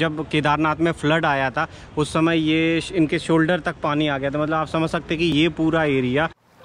जब केदारनाथ में फ्लड आया था उस समय ये इनके शोल्डर तक पानी आ गया था। मतलब आप समझ सकते कि ये पूरा एरिया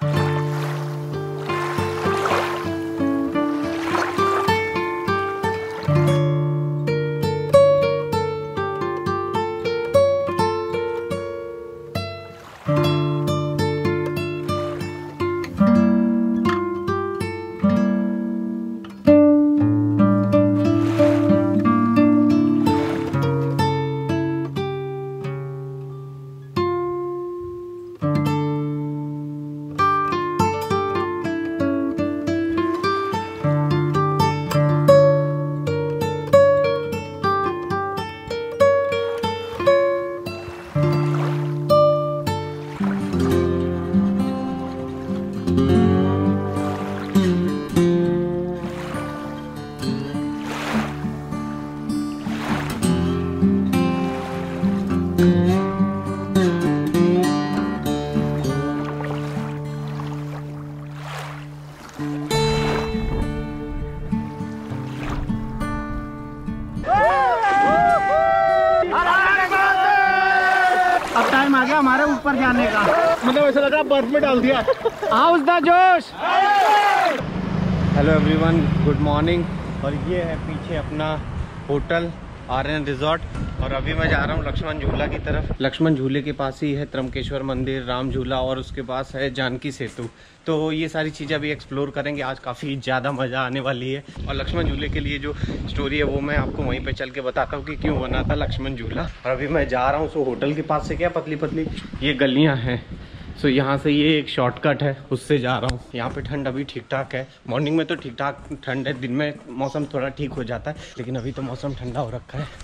टाइम आ गया हमारे ऊपर जाने का। मतलब ऐसा लग रहा है बर्फ में डाल दिया। How's the josh. Hello everyone, good morning. और ये है पीछे अपना होटल आर्यन रिजॉर्ट। और अभी मैं जा रहा हूँ लक्ष्मण झूला की तरफ। लक्ष्मण झूले के पास ही है त्र्यंबकेश्वर मंदिर, राम झूला और उसके पास है जानकी सेतु। तो ये सारी चीज़ें अभी एक्सप्लोर करेंगे। आज काफ़ी ज़्यादा मज़ा आने वाली है। और लक्ष्मण झूले के लिए जो स्टोरी है वो मैं आपको वहीं पे चल के बताता हूँ कि क्यों बना था लक्ष्मण झूला। और अभी मैं जा रहा हूँ सो होटल के पास से क्या पतली पतली ये गलियाँ हैं। सो यहाँ से ये एक शॉर्टकट है, उससे जा रहा हूँ। यहाँ पे ठंड अभी ठीक ठाक है। मॉर्निंग में तो ठीक ठाक ठंड है, दिन में मौसम थोड़ा ठीक हो जाता है, लेकिन अभी तो मौसम ठंडा हो रखा है।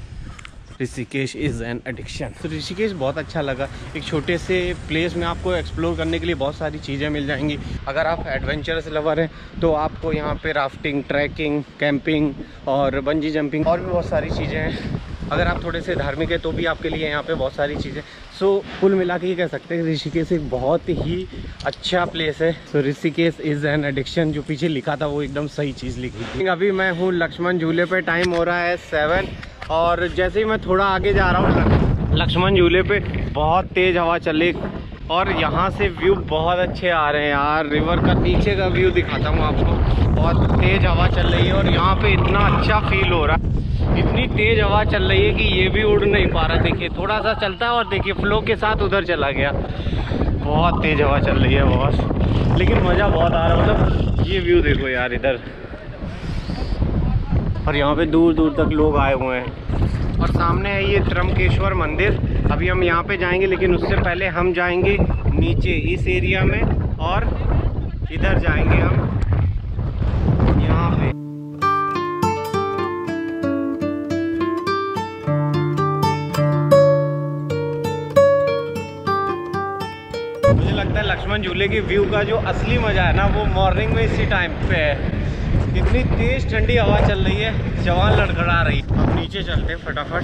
Rishikesh is an addiction. तो ऋषिकेश बहुत अच्छा लगा। एक छोटे से प्लेस में आपको एक्सप्लोर करने के लिए बहुत सारी चीज़ें मिल जाएंगी। अगर आप एडवेंचरस लवर हैं तो आपको यहाँ पे राफ्टिंग, ट्रैकिंग, कैंपिंग और बंजी जंपिंग और भी बहुत सारी चीज़ें हैं। अगर आप थोड़े से धार्मिक है तो भी आपके लिए यहाँ पे बहुत सारी चीज़ें। सो कुल मिला के ये कह सकते हैं ऋषिकेश एक बहुत ही अच्छा प्लेस है। So Rishikesh is an addiction, जो पीछे लिखा था वो एकदम सही चीज़ लिखी थी। अभी मैं हूँ लक्ष्मण झूले पे, टाइम हो रहा है 7। और जैसे ही मैं थोड़ा आगे जा रहा हूँ लक्ष्मण झूले पे बहुत तेज़ हवा चल रही और यहाँ से व्यू बहुत अच्छे आ रहे हैं यार। रिवर का नीचे का व्यू दिखाता हूँ आपको। बहुत तेज़ हवा चल रही है और यहाँ पे इतना अच्छा फील हो रहा है। इतनी तेज़ हवा चल रही है कि ये भी उड़ नहीं पा रहा। देखिए थोड़ा सा चलता है और देखिए फ्लो के साथ उधर चला गया। बहुत तेज़ हवा चल रही है बहुत, लेकिन मज़ा बहुत आ रहा है। मतलब ये व्यू देखो यार इधर, और यहाँ पे दूर दूर तक लोग आए हुए हैं। और सामने है ये त्र्यंबकेश्वर मंदिर। अभी हम यहाँ पे जाएंगे, लेकिन उससे पहले हम जाएंगे नीचे इस एरिया में और इधर जाएंगे हम यहाँ पे। मुझे लगता है लक्ष्मण झूले की व्यू का जो असली मज़ा है ना वो मॉर्निंग में इसी टाइम पे है। इतनी तेज ठंडी हवा चल रही है, जवान लड़खड़ा रही है। अब नीचे चलते हैं फटाफट।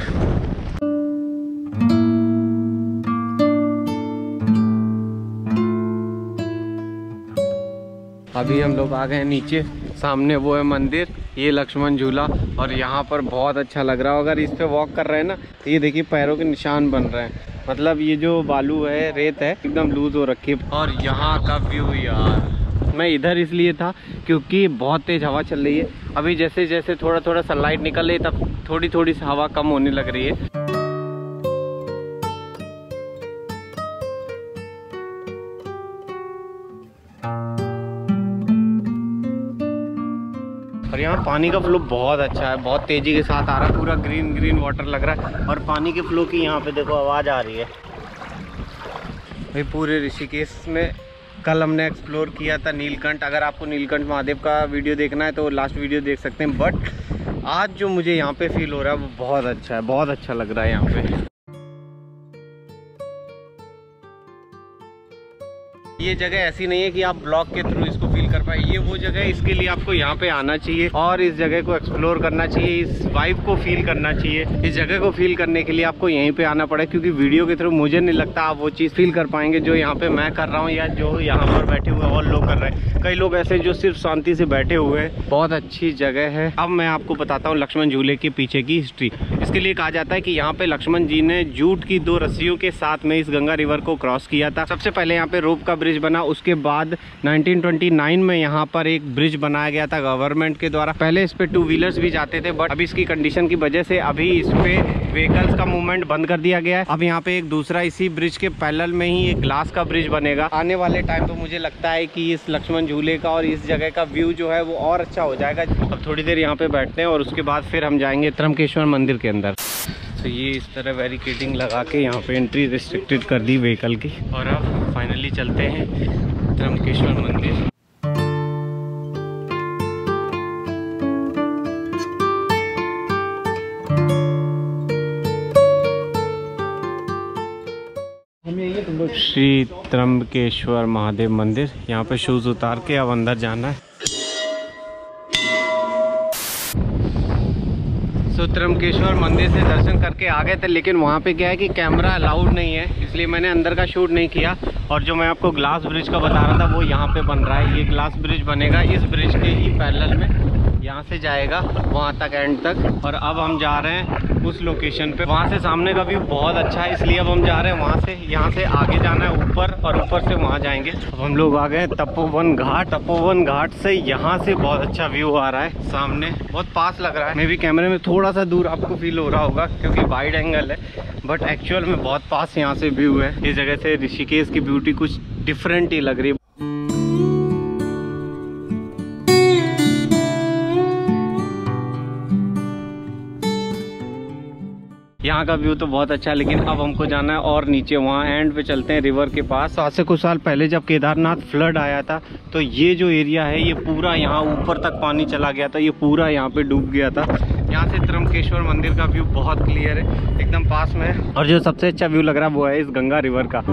अभी हम लोग आ गए हैं नीचे। सामने वो है मंदिर, ये लक्ष्मण झूला। और यहाँ पर बहुत अच्छा लग रहा है। अगर इस पे वॉक कर रहे हैं ना तो ये देखिए पैरों के निशान बन रहे हैं। मतलब ये जो बालू है, रेत है, एकदम लूज हो रखी है। और यहाँ का व्यू यार, मैं इधर इसलिए था क्योंकि बहुत तेज़ हवा चल रही है। अभी जैसे जैसे थोड़ा थोड़ा सनलाइट निकल रही है तब थोड़ी थोड़ी सी हवा कम होने लग रही है। और यहाँ पानी का फ्लो बहुत अच्छा है, बहुत तेज़ी के साथ आ रहा है। पूरा ग्रीन ग्रीन वाटर लग रहा है। और पानी के फ्लो की यहाँ पे देखो आवाज़ आ रही है। भाई पूरे ऋषिकेश में कल हमने एक्सप्लोर किया था नीलकंठ। अगर आपको नीलकंठ महादेव का वीडियो देखना है तो लास्ट वीडियो देख सकते हैं। बट आज जो मुझे यहाँ पे फील हो रहा है वो बहुत अच्छा है, बहुत अच्छा लग रहा है यहाँ पे। ये जगह ऐसी नहीं है कि आप ब्लॉग के थ्रू इसको फील कर पाए। ये वो जगह है, इसके लिए आपको यहाँ पे आना चाहिए और इस जगह को एक्सप्लोर करना चाहिए, इस वाइब को फील करना चाहिए। इस जगह को फील करने के लिए आपको यहीं पे आना पड़े, क्योंकि वीडियो के थ्रू मुझे नहीं लगता आप वो चीज़ फील कर पाएंगे जो यहाँ पे मैं कर रहा हूँ या जो यहाँ पर बैठे हुए और लोग कर रहे हैं। कई लोग ऐसे जो सिर्फ शांति से बैठे हुए हैं। बहुत अच्छी जगह है। अब मैं आपको बताता हूँ लक्ष्मण झूले के पीछे की हिस्ट्री। इसके लिए कहा जाता है कि यहाँ पे लक्ष्मण जी ने जूट की 2 रस्सियों के साथ में इस गंगा रिवर को क्रॉस किया था। सबसे पहले यहाँ पे रोप का ब्रिज बना, उसके बाद 1929 में यहाँ पर एक ब्रिज बनाया गया था गवर्नमेंट के द्वारा। पहले इस पे 2 व्हीलर्स भी जाते थे, बट अभी इसकी कंडीशन की वजह से अभी इस पे व्हीकल्स का मूवमेंट बंद कर दिया गया है। अब यहाँ पे एक दूसरा इसी ब्रिज के पैरेलल में ही एक ग्लास का ब्रिज बनेगा। आने वाले टाइम पे मुझे लगता है कि इस लक्ष्मण झूले का और इस जगह का व्यू जो है वो और अच्छा हो जाएगा। अब थोड़ी देर यहाँ पे बैठते हैं और उसके बाद फिर हम जाएंगे त्रंबकेश्वर मंदिर के अंदर। तो ये इस तरह बैरिकेडिंग लगा के यहाँ पे एंट्री रिस्ट्रिक्टेड कर दी व्हीकल की। और अब फाइनली चलते हैं त्रंबकेश्वर मंदिर। श्री त्रंबकेश्वर महादेव मंदिर। यहाँ पे शूज उतार के अब अंदर जाना है। तो त्रंबकेश्वर मंदिर से दर्शन करके आ गए थे, लेकिन वहाँ पे क्या है कि कैमरा अलाउड नहीं है, इसलिए मैंने अंदर का शूट नहीं किया। और जो मैं आपको ग्लास ब्रिज का बता रहा था वो यहाँ पे बन रहा है। ये ग्लास ब्रिज बनेगा इस ब्रिज के ही पैरेलल में, यहाँ से जाएगा वहाँ तक एंड तक। और अब हम जा रहे हैं उस लोकेशन पे। वहाँ से सामने का व्यू बहुत अच्छा है, इसलिए अब हम जा रहे हैं वहाँ से। यहाँ से आगे जाना है ऊपर और ऊपर से वहाँ जाएंगे। अब हम लोग आ गए तपोवन घाट। तपोवन घाट से यहाँ से बहुत अच्छा व्यू आ रहा है सामने, बहुत पास लग रहा है। मे भी कैमरे में थोड़ा सा दूर आपको फील हो रहा होगा क्योंकि वाइड एंगल है, बट एक्चुअल में बहुत पास यहाँ से व्यू है। इस जगह से ऋषिकेश की ब्यूटी कुछ डिफरेंट ही लग रही है। यहाँ का व्यू तो बहुत अच्छा है, लेकिन अब हमको जाना है और नीचे, वहाँ एंड पे चलते हैं रिवर के पास। आज से कुछ साल पहले जब केदारनाथ फ्लड आया था तो ये जो एरिया है ये पूरा यहाँ ऊपर तक पानी चला गया था, ये पूरा यहाँ पे डूब गया था। यहाँ से त्रंबकेश्वर मंदिर का व्यू बहुत क्लियर है, एकदम पास में है। और जो सबसे अच्छा व्यू लग रहा है वो है इस गंगा रिवर का।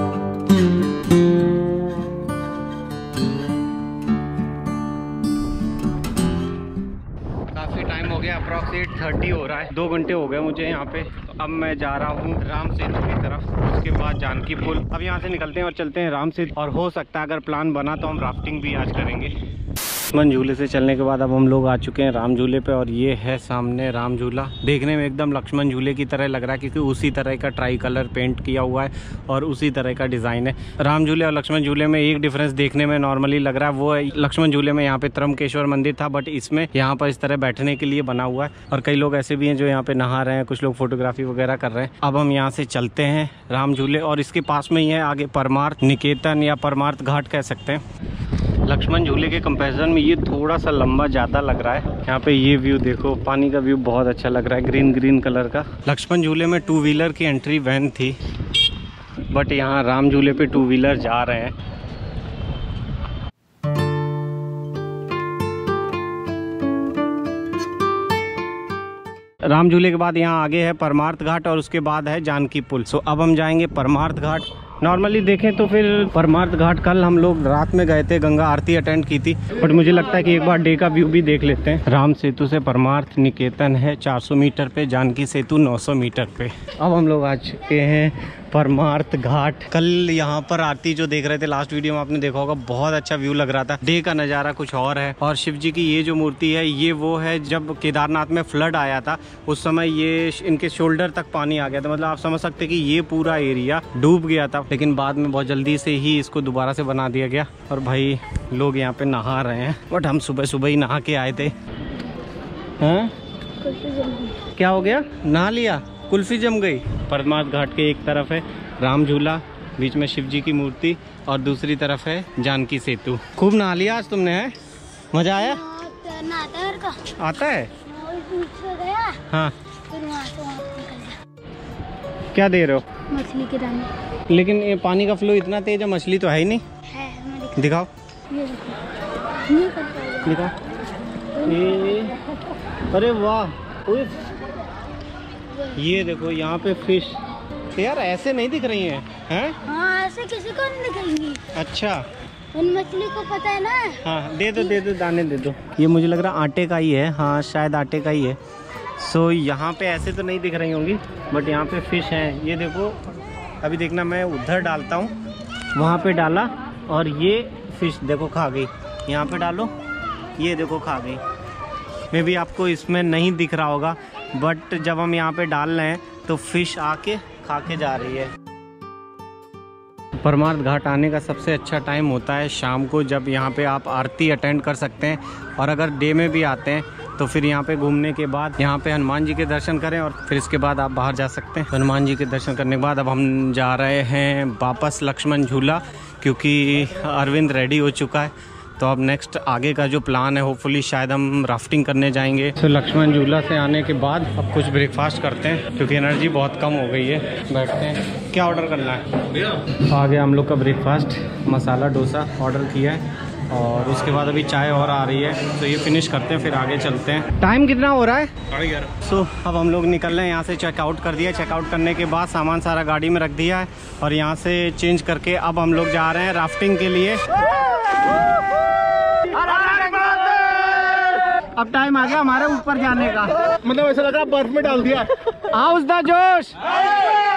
अप्रॉक्स 8:30 हो रहा है, 2 घंटे हो गए मुझे यहाँ पे। तो अब मैं जा रहा हूँ राम सेतु की तरफ, उसके बाद जानकी पुल। अब यहाँ से निकलते हैं और चलते हैं राम सेतु। और हो सकता है अगर प्लान बना तो हम राफ्टिंग भी आज करेंगे। लक्ष्मण झूले से चलने के बाद अब हम लोग आ चुके हैं राम झूले पे। और ये है सामने राम झूला। देखने में एकदम लक्ष्मण झूले की तरह लग रहा है क्योंकि उसी तरह का ट्राई कलर पेंट किया हुआ है और उसी तरह का डिज़ाइन है। राम झूले और लक्ष्मण झूले में एक डिफरेंस देखने में नॉर्मली लग रहा है, वो है लक्ष्मण झूले में यहाँ पे त्रंबकेश्वर मंदिर था, बट इसमें यहाँ पर इस तरह बैठने के लिए बना हुआ है। और कई लोग ऐसे भी हैं जो यहाँ पे नहा रहे हैं, कुछ लोग फोटोग्राफी वगैरह कर रहे हैं। अब हम यहाँ से चलते हैं राम झूले और इसके पास में ही है आगे परमार्थ निकेतन या परमार्थ घाट कह सकते हैं। लक्ष्मण झूले के कंपैरिजन में ये थोड़ा सा लंबा ज़्यादा लग रहा है। यहाँ पे ये व्यू देखो, पानी का व्यू बहुत अच्छा लग रहा है, ग्रीन ग्रीन कलर का। लक्ष्मण झूले में 2 व्हीलर की एंट्री वैन थी, बट यहाँ राम झूले पे 2 व्हीलर जा रहे हैं। राम झूले के बाद यहाँ आगे है परमार्थ घाट और उसके बाद है जानकी पुल। सो अब हम जाएंगे परमार्थ घाट। नॉर्मली देखें तो फिर परमार्थ घाट कल हम लोग रात में गए थे, गंगा आरती अटेंड की थी, बट मुझे लगता है कि एक बार डे का व्यू भी देख लेते हैं। राम सेतु से परमार्थ निकेतन है 400 मीटर पे, जानकी सेतु 900 मीटर पे। अब हम लोग आ चुके हैं परमार्थ घाट। कल यहाँ पर आरती जो देख रहे थे लास्ट वीडियो में आपने देखा होगा, बहुत अच्छा व्यू लग रहा था। डे का नज़ारा कुछ और है। और शिव जी की ये जो मूर्ति है ये वो है जब केदारनाथ में फ्लड आया था उस समय ये इनके शोल्डर तक पानी आ गया था। मतलब आप समझ सकते कि ये पूरा एरिया डूब गया था, लेकिन बाद में बहुत जल्दी से ही इसको दोबारा से बना दिया गया। और भाई लोग यहाँ पे नहा रहे हैं, बट हम सुबह सुबह ही नहा के आए थे। हाँ क्या हो गया, नहा लिया, कुल्फी जम गई। परमार्थ घाट के एक तरफ है राम झूला, बीच में शिव जी की मूर्ति और दूसरी तरफ है जानकी सेतु। खूब नहा लिया आज तुमने, है? मजा आया? आता है? हाँ। क्या दे रहे हो? मछली के दाने। लेकिन ये पानी का फ्लो इतना तेज है, मछली तो है ही नहीं। है, दिखाओ। दिखाओ। अरे वाह, ये देखो यहाँ पे फिश। यार ऐसे नहीं दिख रही हैं, हैं? हाँ, ऐसे किसी को नहीं दिखेंगी। अच्छा, उन मछली को पता है ना। हाँ दे दो दाने दे दो। ये मुझे लग रहा आटे का ही है, हाँ शायद आटे का ही है। सो यहाँ पे ऐसे तो नहीं दिख रही होंगी, बट यहाँ पे फिश हैं। ये देखो, अभी देखना मैं उधर डालता हूँ, वहाँ पे डाला और ये फिश देखो खा गई। यहाँ पे डालो, ये देखो खा गई। मे भी आपको इसमें नहीं दिख रहा होगा, बट जब हम यहाँ पे डाल रहे हैं तो फिश आके खा के जा रही है। परमार्थ घाट आने का सबसे अच्छा टाइम होता है शाम को, जब यहाँ पे आप आरती अटेंड कर सकते हैं। और अगर डे में भी आते हैं तो फिर यहाँ पे घूमने के बाद यहाँ पे हनुमान जी के दर्शन करें और फिर इसके बाद आप बाहर जा सकते हैं। हनुमान जी के दर्शन करने के बाद अब हम जा रहे हैं वापस लक्ष्मण झूला, क्योंकि अरविंद रेडी हो चुका है। तो अब नेक्स्ट आगे का जो प्लान है, होपफुली शायद हम राफ्टिंग करने जाएंगे। तो लक्ष्मण झूला से आने के बाद अब कुछ ब्रेकफास्ट करते हैं, क्योंकि एनर्जी बहुत कम हो गई है। बैठते हैं, क्या ऑर्डर करना है? आ गया हम लोग का ब्रेकफास्ट, मसाला डोसा ऑर्डर किया है और उसके बाद अभी चाय और आ रही है। तो ये फिनिश करते हैं, फिर आगे चलते हैं। टाइम कितना हो रहा है? 11:30। सो अब हम लोग निकल रहे हैं यहाँ से। चेकआउट कर दिया, चेकआउट करने के बाद सामान सारा गाड़ी में रख दिया है और यहाँ से चेंज करके अब हम लोग जा रहे हैं राफ्टिंग के लिए। अब टाइम आ गया हमारे ऊपर जाने का, मतलब ऐसा लग रहा है बर्फ में डाल दिया। हाउस द जोश।